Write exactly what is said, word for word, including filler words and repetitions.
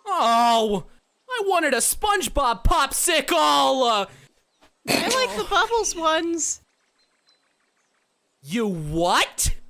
Oh, I wanted a SpongeBob popsicle! I like the bubbles ones. You what?